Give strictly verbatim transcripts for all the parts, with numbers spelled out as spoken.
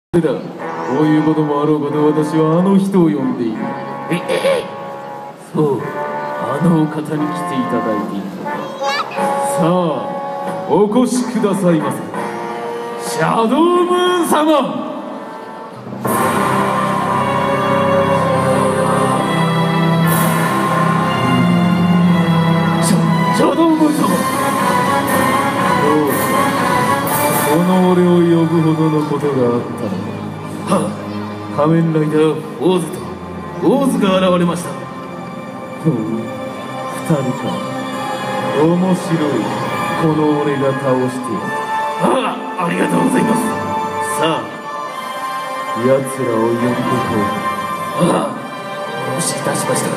だ。こういうこともあろうこと私はあの人を呼んでいる。ええそう、あのお方に来ていただいているのだ。さあお越しくださいませ、シャドウムーン様。シャ、シャドウムーン様。この俺を呼ぶほどのことがあったのだ。はあ、仮面ライダーオーズとオーズが現れました。ふん、二人か。面白い。この俺が倒してやる。ああ、ありがとうございます。さあ奴らを呼んでこい。ああ、よし、いたしました。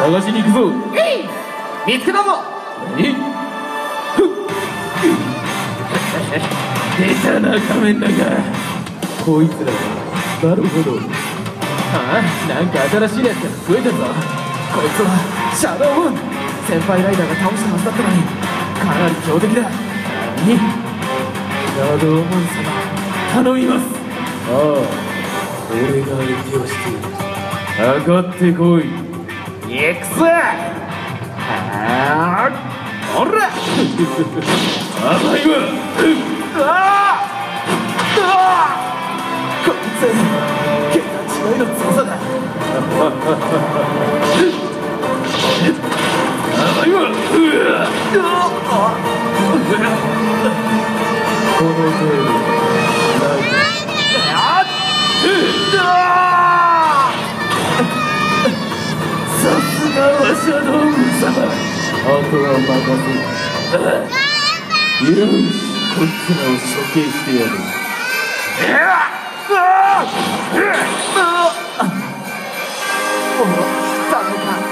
探しに行くぞ。えい、見つけたぞ。何？ふっ出たな、仮面ライダー。こいつらか。なるほど。ああ、なんか新しいやつが増えてるぞ。こいつはシャドウムーン。先輩ライダーが倒したはずだったのにかなり強敵だ。何？シャドウムーン様、頼みます。ああ、俺が相手をしている。上がってこい。行くぞ。はあ、おら甘いわ。うわあ、うわあ、こいつ桁違いの強さだ。甘いわ。うわあ、この程度ない。さすがはシャドウムーン様。あとは任せる。よし、こいつらを処刑してやる。もうダメか。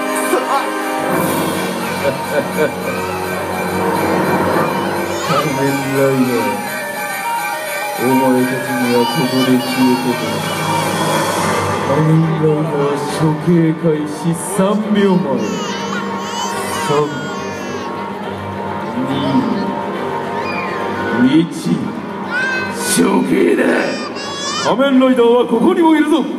仮面ライダー、お前たちにはここで消えてた。仮面ライダー処刑開始さんびょうまえ。さん、に、いち、処刑だ。仮面ライダーはここにもいるぞ。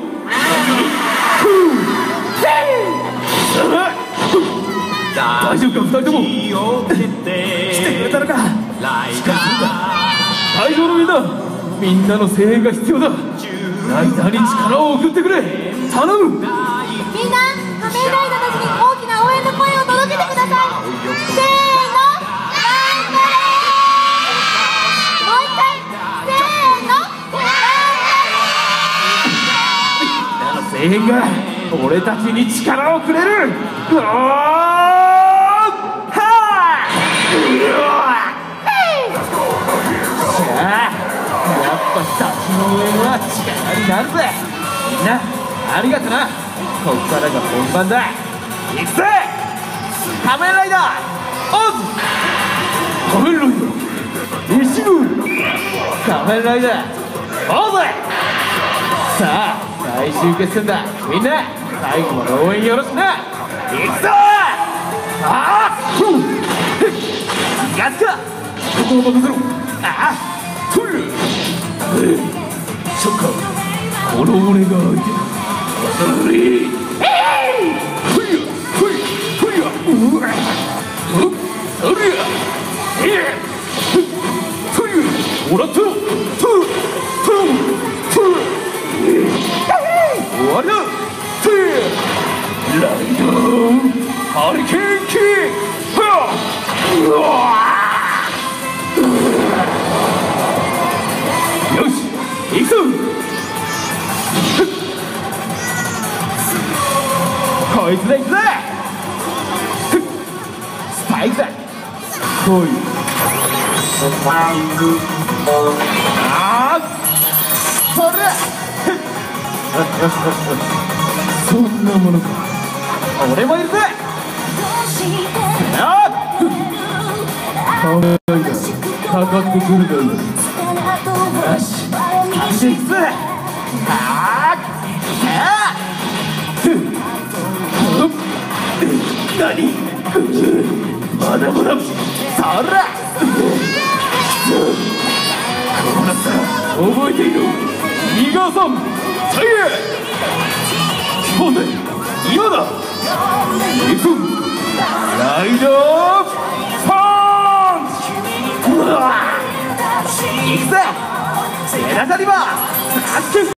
大丈夫か、二人とも。来てくれたのか。しかし会場のみんな、みんなの声援が必要だ。ライダーに力を送ってくれ。頼む。みんな、仮面ライダーたちに大きな応援の声を届けてください。せーの、頑張れ。もう一回、せーの、頑張れ。みんなの声援が俺たちに力をくれる。うわー、はー、やっぱ先の上は力になるぜ。みんなありがとな。こっからが本番だ。行くぜ、仮面ライダーオズ。仮面ライダーイシム。仮面ライダーオズ。さあ最終決戦だ。みんな最後まで応援よろしくな。行くぞ。ああ、ふん、気がつか。ここを任せろ。ああ、そっか、この俺が相手だ。それ、えい、ふいやふいふいや、うわ、それや、えい、ふいふい、もらったよ。ふふふ終わりだ。ふい、ライダーハリケーンキック。うわ、よし、行くぞ。こいつだ、行くぜ。スパイクだ。来い。ああ、それそんなものか。俺もいるぜ。ああ、仮面ライダーかかってくるがいい。よし、走っていくぜ。はあ、ああ、何、まだまだ。そら、こうなったら覚えている。 이가삼 자유 오늘 이마다 이승 라이더 펀치 우와 익세 에나자리마